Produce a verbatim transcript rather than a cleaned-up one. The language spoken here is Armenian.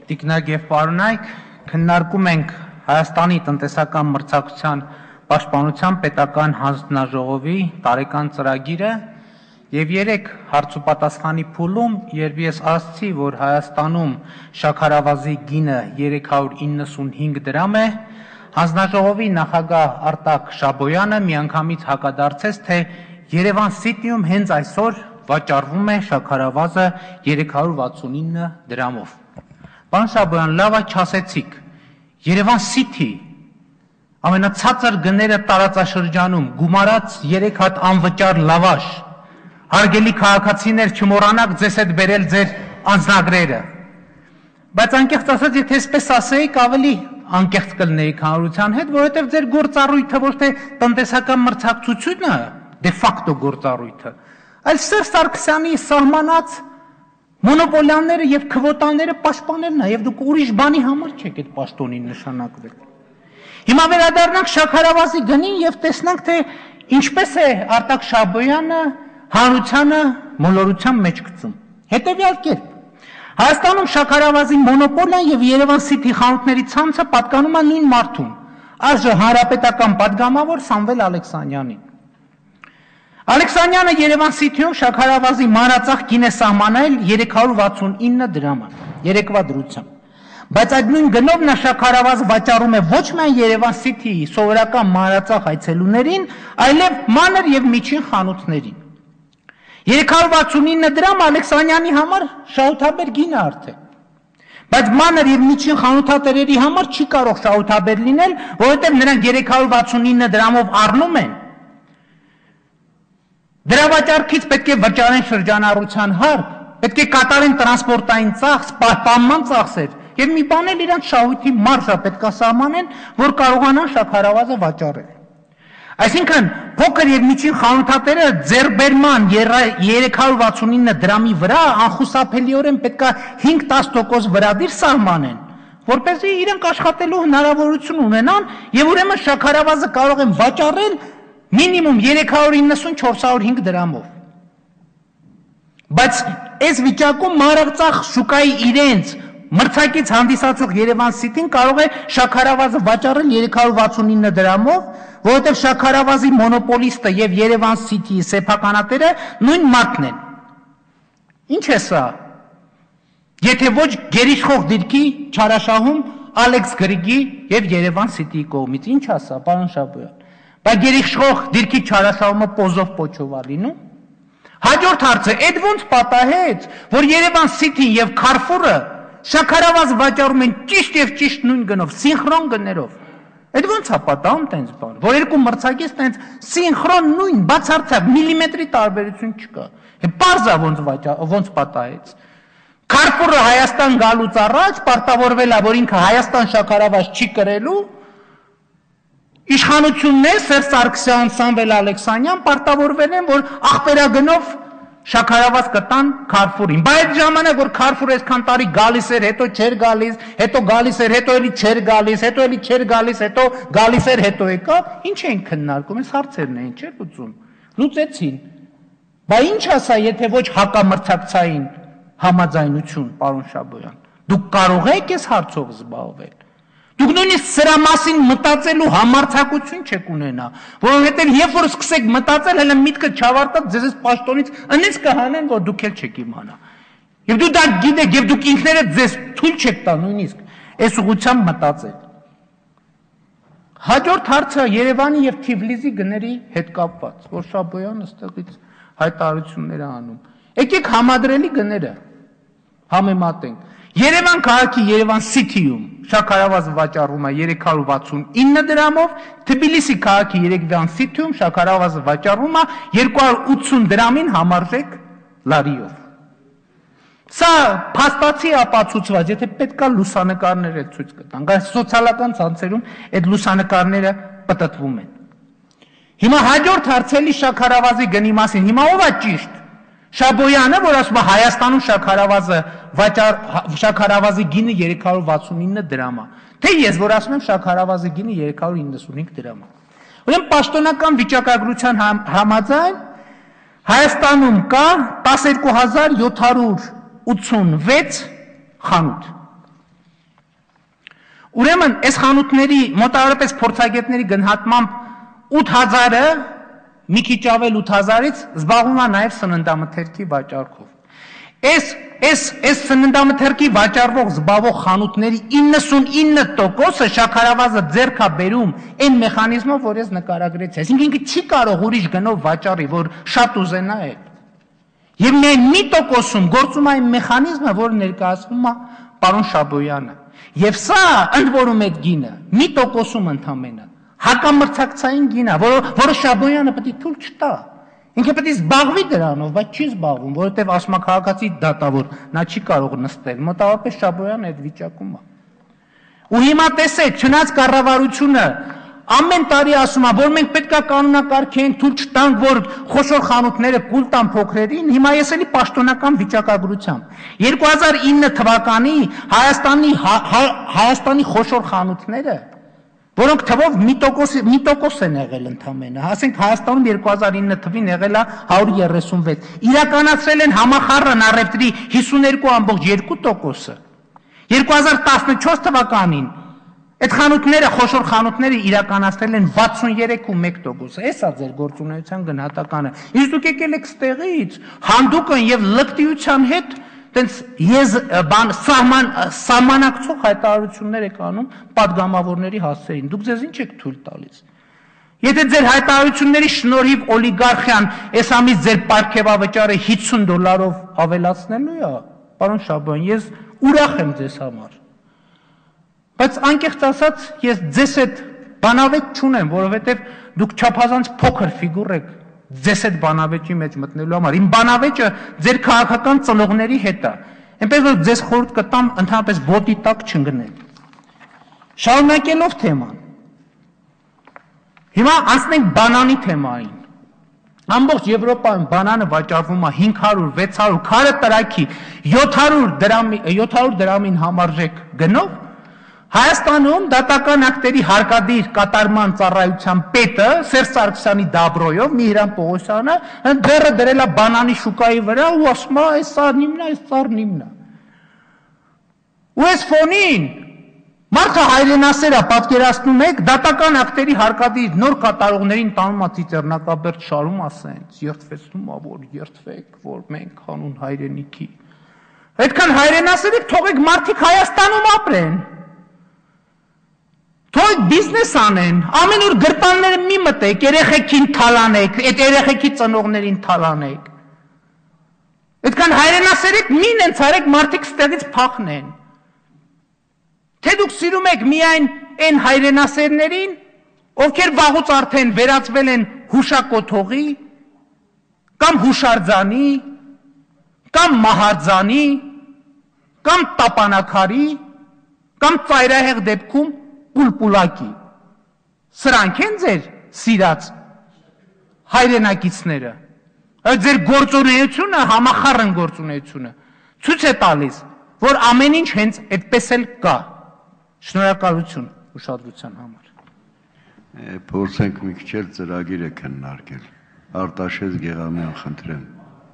Տիկնակ և պարոնայք, քննարկում ենք Հայաստանի տնտեսական մրցակցության պաշտպանության պետական հանձնաժողովի տարեկան ծրագիրը և երեք հարց ու պատասխանի փուլում, երբ ես ասացի, որ Հայաստանում շաքարավազի գինը երեք հարյուր իննսունհինգ դրամ է, հանձնաժողովի նախագահ Արտակ Շաբոյանը միանգամից հակադարձեց, թե Երևան City-ում հենց այսօր վաճառվում է շաքարավազը երեք հարյուր վաթսունինը դրամով։ Պարոն Շաբոյան, լավ է չասեցիք, Երևան City ամենացածր գները տարածաշրջանում գումարած երեք հատ անվճար լավաշ, հարգելի քաղաքացիներ, չմոռանաք ձեզ հետ բերել ձեր անձնագրերը։ Բայց անկեղծ ասած, եթե այսպես ասեիք, ավելի անկեղծ կլինեիք հանրության հետ, որովհետև ձեր գործառույթը ոչ թե տնտեսական մրցակցությունը, դե ֆակտո գործառույթը, այլ Սերժ Սարգսյանի սահմանած մոնոպոլիաները եւ քվոտաները պաշտպանելն է, եւ դուք ուրիշ բանի համար չեք այդ պաշտոնին նշանակվել։ Հիմա վերադառնանք շաքարավազի գնին եւ տեսնանք, թե ինչպես է Արտակ Շաբոյանը հանրությանը մոլորության մեջ գցում։ Հետևյալ կերպ։ Հայաստանում շաքարավազի մոնոպոլիան եւ Երևան City խանութների ցանցը պատկանում է նույն մարդուն, այժմ հանրապետական падգամավոր Սամվել Ալեքսանյանին։ Ալեքսանյանը Երևան City-ում շաքարավազի մանրածախ գին է սահմանել երեք հարյուր վաթսունինը դրամը, երեկվա դրությամբ։ Բայց այդ նույն գնով նա շաքարավազ վաճառում է ոչ միայն Երևան City-ի սովորական մանրածախ այցելուներին, այլև մանր եւ միջին խանութներին։ երեք հարյուր վաթսունինը դրամ Ալեքսանյանի համար շահութաբեր գին է արդեն։ Բայց մանր եւ միջին խանութատերերի համար չի կարող շահութաբեր լինել, որովհետեւ նրանք երեք հարյուր վաթսունինը դրամով առնում են։ Դրա վաճառքից պետք է վճարեն շրջանառության հարկ, պետք է կատարեն տրանսպորտային ծախս, պահպանման ծախսեր եւ մի բան էլ իրանց շահույթի մարժա պետք է սահմանեն, որ կարողանան շաքարավազը վաճառել։ Այսինքն փոքր եւ միջին խանութատերը ձեռբերման երեք հարյուր վաթսունինը դրամի վրա անխուսափելիորեն պետք է հինգ-տասը տոկոս վրադիր սահմանեն, որպեսզի իրենք աշխատելու հնարավորություն ունենան եւ ուրեմն շաքարավազը կարող են վաճառել մինիմում երեք հարյուր իննսուն չորս հարյուր հինգ դրամով։ Բայց այս վիճակում մանրածախ շուկայի իրենց մրցակից հանդիսացող Երևան City-ն կարող է շաքարավազը վաճառել երեք հարյուր վաթսունինը դրամով, որովհետև շաքարավազի մոնոպոլիստը եւ Երևան City-ի սեփականատերը նույն մարդն են։ Ինչ է սա։ Եթե ոչ գերիշխող դիրքի չարաշահում Ալեքս Գրիգի եւ Երևան City-ի կողմից, ինչ է սա, պարոն Շաբոյան։ Բայց գերիշխող դիրքի չարաշահումը պոզով պոչով է լինում։ Հաջորդ հարցը, այդ ոնց պատահեց, որ Երևան City-ն եւ Քարֆուրը շաքարավազ վաճառում են ճիշտ եւ ճիշտ նույն գնով, սինխրոն գներով։ Այդ ոնց է պատահում տենց բան, որ երկու մրցակից տենց սինխրոն նույն բացարձակ միլիմետրի տարբերություն չկա։ Պարզ է ոնց ոնց պատահեց։ Քարֆուրը Հայաստան գալուց առաջ պարտավորվել է, որ ինքը Հայաստան շաքարավազ չի կրելու։ Իշխանություններ Սերժ Սարգսյան, Սամվել Ալեքսանյան պարտավորվել են, որ աղբերագնով շաքարավազ կտան Քարֆուրին։ Բայց այդ ժամանակ, որ Քարֆուրը այսքան տարի գալիս էր, հետո չէր գալիս, հետո գալիս էր, հետո էլի չէր գալիս, հետո էլի չէր գալիս, հետո գալիս էր, հետո եկավ, ինչ էին քննարկում, այս հարցերն էին, չէ՞ լուծում։ Լուծեցին։ Բայց ինչ ասա, եթե ոչ հակամրցակցային համաձայնություն, պարոն Շաբոյան։ Դուք կարող եք այս հարցով զբաղվել։ Դուք նույնիսկ սրա մասին մտածելու համարձակություն չեք ունենա, որովհետև երբ որ սկսեք մտածել, հենց միտքը չավարտած ձեզ պաշտոնից ընից կհանեն, որ դուք էլ չեք իմանա։ Եվ դու դա գիտեք, եւ դուք ինքներդ ձեզ թույլ չեք տա նույնիսկ այս ուղղությամբ մտածել։ Հաջորդ հարցը Երևանի եւ Թիֆլիսի գների հետ կապված, որ Շաբոյանը ստեղից հայտարարություններ է անում։ Եկեք համադրելի գները համեմատենք։ Երևան քաղաքի Երևան City-ում շաքարավազը վաճառվում է երեք հարյուր վաթսունինը դրամով, Թբիլիսի քաղաքի Երևան City-ում շաքարավազը վաճառվում է երկու հարյուր ութսուն դրամին համարժեք լարիով։ Սա փաստացի ապացուցված, եթե պետքա լուսանկարներ էլ ցույց կտանք, այս սոցիալական ցանցերում այդ լուսանկարները պտտվում են։ Հիմա հաջորդ հարցելի շաքարավազի գնի մասին, հիմա ով է ճիշտ։ Շաբոյանը, որ ասում է Հայաստանում շաքարավազը վաճառ շաքարավազի գինը երեք հարյուր վաթսունինը դրամ է, թե ես որ ասում եմ շաքարավազի գինը երեք հարյուր իննսունհինգ դրամ է։ Ուրեմն պաշտոնական վիճակագրության համաձայն Հայաստանում կա տասներկու հազար յոթ հարյուր ութսունվեց խանութ։ Ուրեմն այս խանութների մոտավորապես փորձագետների գնահատմամբ ութ հազարը մի քիչ ավել ութ հազարից զբաղվում է նաև սննդամթերքի վաճառքով։ Այս այս այս սննդամթերքի վաճառվող զբաղվող խանութների իննսունինը տոկոսը շաքարավազը ձեռք է բերում այն մեխանիզմով, որ ես նկարագրեցի։ Այսինքն ինքը չի կարող ուրիշ գնով վաճառի, որ շատ ուզենա է։ Եվ միայն մի տոկոսում գործում է այն մեխանիզմը, որը ներկայացվում է պարոն Շաբոյանը։ Եվ սա ընդ որում այդ գինը մի տոկոսում ընդամենը հակամրցակցային գին է, որը Շաբոյանը պետք է թույլ չտա։ Ինքը պետք է զբաղվի դրանով, բայց չի զբաղվում, որովհետև ասում է քաղաքացի դատավոր, նա չի կարող նստել։ Մոտավորապես Շաբոյանը այդ վիճակում է։ Ու հիմա տեսեք, չնայած կառավարությունը ամեն տարի ասում է, որ մենք պետք է կանոնակարգենք, թույլ չտանք, որ խոշոր խանութները կուլ տան փոքրերին, հիմա ես էլի պաշտոնական վիճակագրությամբ։ երկու հազար ինը թվականի Հայաստանի Հայաստանի խոշոր խանութները, որոնք թվով մի տոկոս մի տոկոս են եղել ընդամենը, ասենք Հայաստանում երկու հազար ինը թվին եղել է հարյուր երեսունվեց, իրականացրել են համախառն առևտրի հիսուներկու ամբողջ երկու տոկոսը։ երկու հազար տասնչորս թվականին այդ խանութները, խոշոր խանութները իրականացրել են վաթսուներեք ու մեկ տոկոս։ Էսա ձեր գործունեության գնահատականը։ Իսկ դուք եկել եք ստեղից հանդուկն եւ լկտիության հետ տենց ես բան սահման սահմանակցող հայտարարություններ եք անում падգամավորների հասցեին։ Դուք ձեզ ինչ եք թույլ տալիս։ Եթե ձեր հայտարարությունների շնորհիվ օլիգարխիան այս ամիս ձեր պարգևավճարը հիսուն դոլարով ավելացնելու է, պարոն Շաբոյան, ես ուրախ եմ ձեզ համար։ Բայց անկեղծ ասած, ես ձեզ այդ բանավեճ չունեմ, որովհետև դուք չափազանց փոքր ֆիգուր եք ձեզ այդ բանավեճի մեջ մտնելու համար։ Իմ բանավեճը ձեր քաղաքական ծնողների հետ է։ Այնպես որ ձեզ խորհուրդ կտամ ընդհանրապես ոտի տակ չընկնել։ Շարունակելով թեման։ Հիմա անցնենք բանանի թեմային։ Ամբողջ Եվրոպայում բանանը վաճառվում է հինգ հարյուր, վեց հարյուր, քարը տրաքի յոթ հարյուր դրամի, յոթ հարյուր դրամին համարժեք գնով։ Հայաստանում դատական ակտերի հարկադիր կատարման ծառայության պետը Սերժ Սարգսյանի դաբրոյով Միհրան Պողոսյանը դեռը դրել է բանանի շուկայի վրա ու ասում է այս սա նիմնա, այս սա նիմնա։ Ու այս ֆոնին մարդը հայրենասեր է, պատկերացնում եք, դատական ակտերի հարկադիր նոր կատարողներին տանում է ծիծեռնակաբերդ շարում ասենց, երդվեցնում է, որ երդվեք, որ մենք հանուն հայրենիքի։ Այդքան հայրենասեր եք, թողեք մարդիկ Հայաստանում ապրեն։ Թող բիզնես անեն, ամեն օր գրպանները մի մտեք, երեխեքին թալանեք, այդ երեխեքի ծնողներին թալանեք։ Այդքան հայրենասեր եք, մին են ցարեք մարդիկ ստեղից փախնեն։ Թե դուք սիրում եք միայն այն հայրենասերներին, ովքեր վաղուց արդեն վերածվել են հուշակոթողի, կամ հուշարձանի, կամ մահարձանի, կամ տապանակարի, կամ ծայրահեղ դեպքում պուլպուլակի։ Սրանք են ձեր սիրած հայրենակիցները։ Այդ ձեր գործունեությունը, համախառն գործունեությունը ցույց է տալիս, որ ամեն ինչ հենց այդպես էլ կա։ Շնորհակալություն ուշադրության համար։ Փորձենք մի քիչ ծրագիր է քննարկել։ Արտաշես Գեղամյան, խնդրեմ։